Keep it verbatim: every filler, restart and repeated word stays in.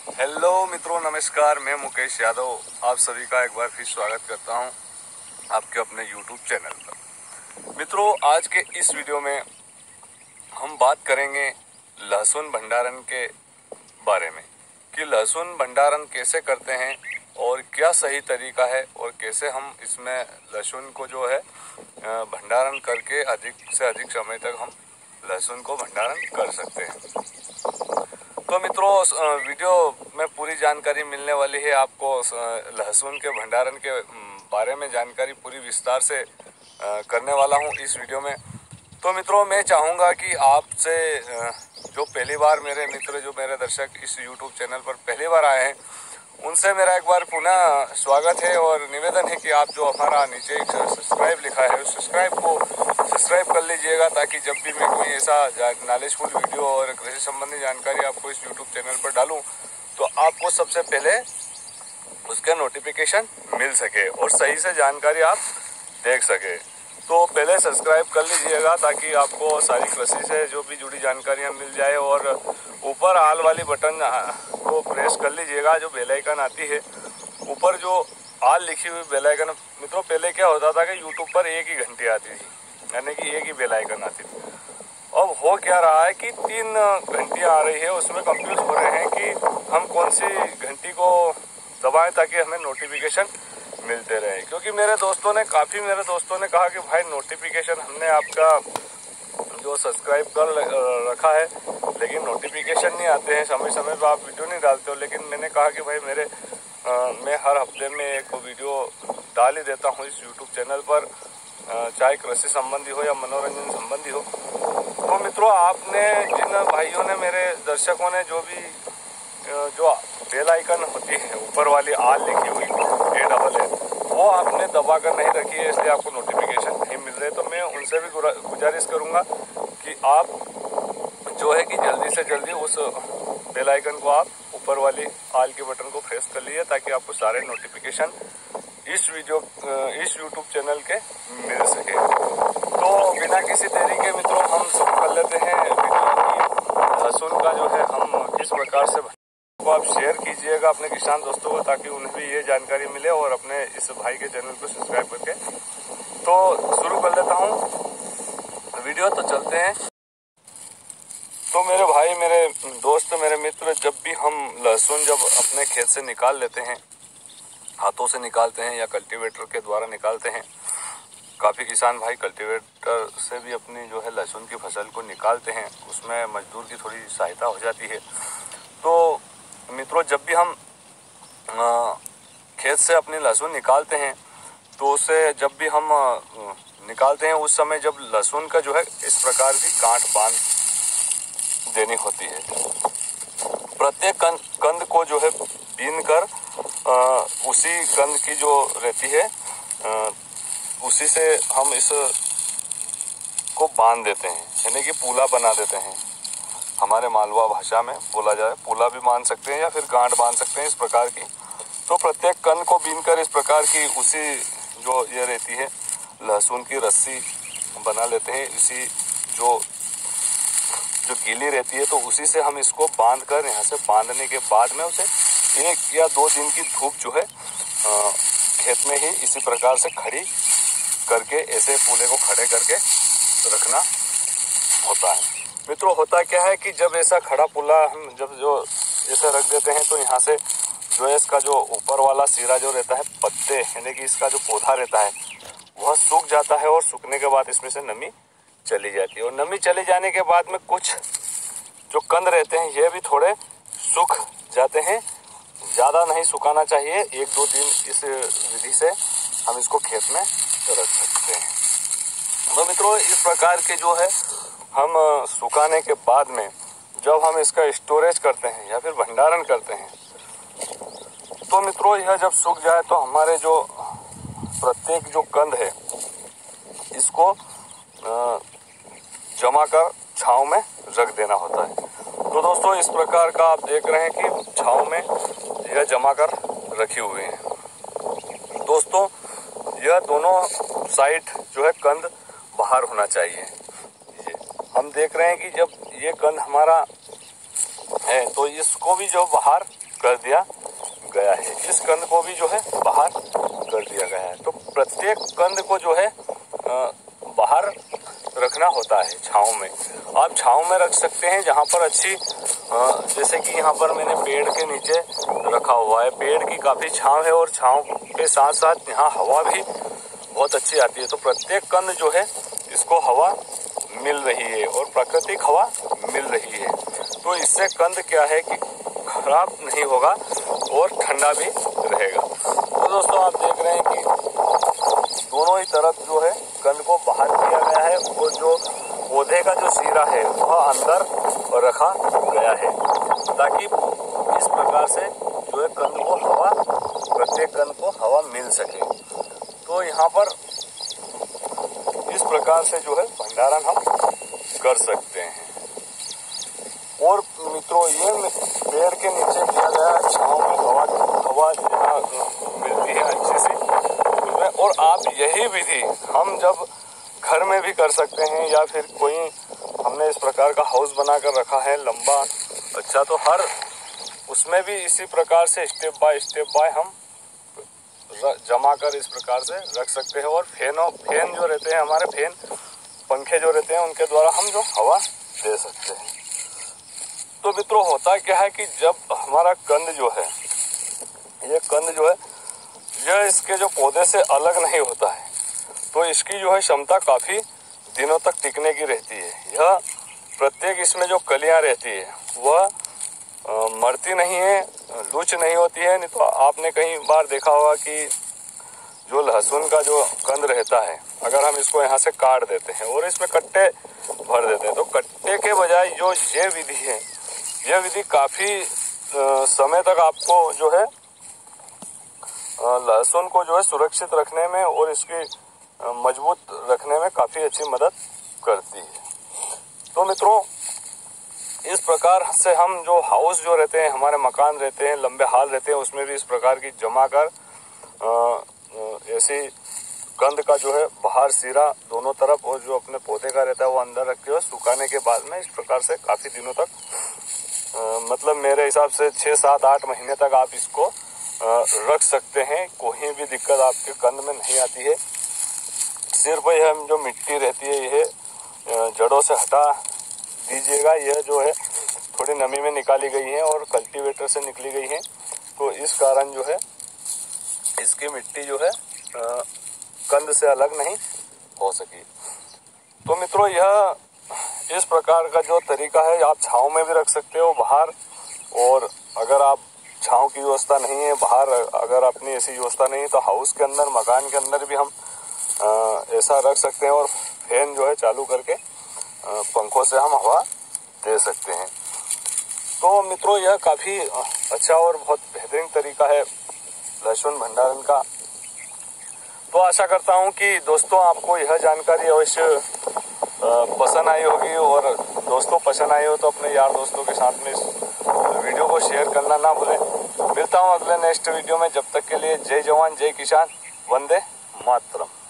Hello मित्रों, नमस्कार। मैं मुकेश यादव आप सभी का एक बार फिर स्वागत करता हूं आपके अपने यूट्यूब चैनल पर। मित्रों, आज के इस वीडियो में हम बात करेंगे लहसुन भंडारण के बारे में कि लहसुन भंडारण कैसे करते हैं और क्या सही तरीका है और कैसे हम इसमें लहसुन को जो है भंडारण करके अधिक से अधिक समय तक हम लहसुन को भंडारण कर सकते हैं। तो मित्रों, वीडियो में पूरी जानकारी मिलने वाली है आपको। लहसुन के भंडारण के बारे में जानकारी पूरी विस्तार से करने वाला हूं इस वीडियो में। तो मित्रों, मैं चाहूँगा कि आपसे जो पहली बार मेरे मित्र जो मेरे दर्शक इस यूट्यूब चैनल पर पहली बार आए हैं उनसे मेरा एक बार पुनः स्वागत है और निवेदन है कि आप जो हमारा नीचे एक सब्सक्राइब लिखा है उस सब्सक्राइब को सब्सक्राइब कर लीजिएगा, ताकि जब भी मैं कोई ऐसा नॉलेजफुल वीडियो और कृषि संबंधी जानकारी आपको इस यूट्यूब चैनल पर डालूं तो आपको सबसे पहले उसका नोटिफिकेशन मिल सके और सही से जानकारी आप देख सके। तो पहले सब्सक्राइब कर लीजिएगा ताकि आपको सारी कृषि से जो भी जुड़ी जानकारियाँ मिल जाए, और ऊपर ऑल वाली बटन को प्रेस कर लीजिएगा जो बेल आइकन आती है। ऊपर जो ऑल लिखी हुई बेल आइकन, मित्रों पहले क्या होता था कि यूट्यूब पर एक ही घंटी आती थी, यानी कि एक ही बेल आइकन आती थी। अब हो क्या रहा है कि तीन घंटियाँ आ रही है, उसमें कंफ्यूज हो रहे हैं कि हम कौन सी घंटी को दबाएं ताकि हमें नोटिफिकेशन मिलते रहे। क्योंकि मेरे दोस्तों ने काफ़ी मेरे दोस्तों ने कहा कि भाई नोटिफिकेशन हमने आपका जो सब्सक्राइब कर रखा है लेकिन नोटिफिकेशन नहीं आते हैं, समय समय पर आप वीडियो नहीं डालते हो। लेकिन मैंने कहा कि भाई मेरे आ, मैं हर हफ्ते में एक वीडियो डाल ही देता हूँ इस यूट्यूब चैनल पर, चाहे कृषि संबंधी हो या मनोरंजन संबंधी हो। तो मित्रों, आपने जिन भाइयों ने मेरे दर्शकों ने जो भी जो बेल आइकन होती है ऊपर वाली आल लिखी हुई ए डबल है वो आपने दबा कर नहीं रखी है, इसलिए आपको नोटिफिकेशन नहीं मिल रहे। तो मैं उनसे भी गुजारिश करूंगा कि आप जो है कि जल्दी से जल्दी उस बेल आइकन को आप ऊपर वाली आल के बटन को प्रेस कर लीजिए ताकि आपको सारे नोटिफिकेशन इस वीडियो इस यूट्यूब चैनल के मिल सके। तो बिना किसी देरी के मित्रों हम शुरू कर लेते हैं वीडियो की। लहसुन का जो है हम किस प्रकार से को आप शेयर कीजिएगा अपने किसान दोस्तों को ताकि उन्हें भी ये जानकारी मिले, और अपने इस भाई के चैनल को सब्सक्राइब करके। तो शुरू कर लेता हूँ वीडियो, तो चलते हैं। तो मेरे भाई, मेरे दोस्त, मेरे मित्र, जब भी हम लहसुन जब अपने खेत से निकाल लेते हैं, हाथों से निकालते हैं या कल्टीवेटर के द्वारा निकालते हैं, काफ़ी किसान भाई कल्टीवेटर से भी अपनी जो है लहसुन की फसल को निकालते हैं, उसमें मजदूर की थोड़ी सहायता हो जाती है। तो मित्रों, जब भी हम खेत से अपनी लहसुन निकालते हैं तो उसे जब भी हम निकालते हैं उस समय जब लहसुन का जो है इस प्रकार की गांठ बांध देनी होती है। प्रत्येक कंद कंद को जो है बीन कर आ, उसी कंद की जो रहती है आ, उसी से हम इस को बांध देते हैं, यानी कि पूला बना देते हैं। हमारे मालवा भाषा में बोला जाए पूला भी मान सकते हैं या फिर गांठ बांध सकते हैं इस प्रकार की। तो प्रत्येक कंद को बीन कर इस प्रकार की उसी जो ये रहती है लहसुन की रस्सी बना लेते हैं। इसी जो जो गीली रहती है तो उसी से हम इसको बांध कर, यहाँ से बांधने के बाद में उसे एक या दो दिन की धूप जो है आ, खेत में ही इसी प्रकार से खड़ी करके ऐसे पूले को खड़े करके रखना होता है। मित्रों, होता क्या है कि जब ऐसा खड़ा पुला हम जब जो ऐसे रख देते हैं तो यहाँ से जो है इसका जो ऊपर वाला सिरा जो रहता है पत्ते, यानी कि इसका जो पौधा रहता है वह सूख जाता है, और सूखने के बाद इसमें से नमी चली जाती है। और नमी चले जाने के बाद में कुछ जो कंद रहते हैं ये भी थोड़े सूख जाते हैं। ज़्यादा नहीं सुखाना चाहिए, एक दो दिन इस विधि से हम इसको खेत में रख सकते हैं। तो मित्रों, इस प्रकार के जो है हम सुखाने के बाद में जब हम इसका स्टोरेज करते हैं या फिर भंडारण करते हैं तो मित्रों यह जब सूख जाए तो हमारे जो प्रत्येक जो कंद है इसको जमा कर छांव में रख देना होता है। तो दोस्तों, इस प्रकार का आप देख रहे हैं कि छांव में यह जमा कर रखी हुई है। दोस्तों, यह दोनों साइड जो है कंद बाहर होना चाहिए। हम देख रहे हैं कि जब ये कंद हमारा है तो इसको भी जो बाहर कर दिया गया है। इस कंद को भी जो है बाहर कर दिया गया है। तो प्रत्येक कंद को जो है बाहर रखना होता है छांव में। आप छांव में रख सकते हैं जहां पर अच्छी, जैसे कि यहाँ पर मैंने पेड़ के नीचे रखा हुआ है। पेड़ की काफ़ी छांव है और छांव के साथ साथ यहाँ हवा भी बहुत अच्छी आती है। तो प्रत्येक कंद जो है इसको हवा मिल रही है और प्राकृतिक हवा मिल रही है। तो इससे कंद क्या है कि खराब नहीं होगा और ठंडा भी रहेगा। तो दोस्तों आप देख रहे हैं कि दोनों ही तरफ जो है कंद को बाहर किया गया है और जो पौधे का जो सिरा है वह अंदर रखा गया है, ताकि इस प्रकार से जो है कंद को हवा, प्रत्येक कंद को हवा मिल सके। तो यहाँ पर इस प्रकार से जो है भंडारण हम कर सकते हैं। और मित्रों ये पेड़ के नीचे किया गया है, छांव में हवा हवा यहाँ मिलती है अच्छी सी उसमें। और आप यही विधि हम जब घर में भी कर सकते हैं, या फिर कोई हमने इस प्रकार का हाउस बनाकर रखा है लंबा अच्छा, तो हर उसमें भी इसी प्रकार से स्टेप बाय स्टेप बाय हम जमा कर इस प्रकार से रख सकते हैं। और फैनों फैन जो रहते हैं हमारे, फैन पंखे जो रहते हैं उनके द्वारा हम जो हवा दे सकते हैं। तो मित्रों होता क्या है कि जब हमारा कंद जो है, ये कंद जो है यह इसके जो पौधे से अलग नहीं होता है, तो इसकी जो है क्षमता काफ़ी दिनों तक टिकने की रहती है। यह प्रत्येक इसमें जो कलियां रहती है वह मरती नहीं है, लूच नहीं होती है। नहीं तो आपने कई बार देखा होगा कि जो लहसुन का जो कंद रहता है, अगर हम इसको यहाँ से काट देते हैं और इसमें कट्टे भर देते हैं, तो कट्टे के बजाय जो ये विधि है, यह विधि काफ़ी समय तक आपको जो है लहसुन को जो है सुरक्षित रखने में और इसकी मजबूत रखने में काफ़ी अच्छी मदद करती है। तो मित्रों इस प्रकार से हम जो हाउस जो रहते हैं, हमारे मकान रहते हैं, लंबे हाल रहते हैं, उसमें भी इस प्रकार की जमा कर ऐसी कंद का जो है बाहर सिरा दोनों तरफ और जो अपने पौधे का रहता है वो अंदर रख के सुखाने के बाद में इस प्रकार से काफ़ी दिनों तक, आ, मतलब मेरे हिसाब से छः सात आठ महीने तक आप इसको आ, रख सकते हैं। कोई भी दिक्कत आपके कंद में नहीं आती है। सिर्फ यह जो मिट्टी रहती है यह जड़ों से हटा दीजिएगा। यह जो है थोड़ी नमी में निकाली गई है और कल्टीवेटर से निकली गई है, तो इस कारण जो है इसकी मिट्टी जो है आ, कंद से अलग नहीं हो सकी। तो मित्रों यह इस प्रकार का जो तरीका है, आप छांव में भी रख सकते हो बाहर, और अगर आप छांव की व्यवस्था नहीं है बाहर, अगर अपनी ऐसी व्यवस्था नहीं है तो हाउस के अंदर, मकान के अंदर भी हम आ, ऐसा रख सकते हैं और फैन जो है चालू करके आ, पंखों से हम हवा दे सकते हैं। तो मित्रों यह काफ़ी अच्छा और बहुत बेहतरीन तरीका है लहसुन भंडारण का। तो आशा करता हूं कि दोस्तों आपको यह जानकारी अवश्य पसंद आई होगी, और दोस्तों पसंद आई हो तो अपने यार दोस्तों के साथ में इस वीडियो को शेयर करना ना भूलें। मिलता हूं अगले नेक्स्ट वीडियो में, जब तक के लिए जय जवान जय किसान, वंदे मातरम।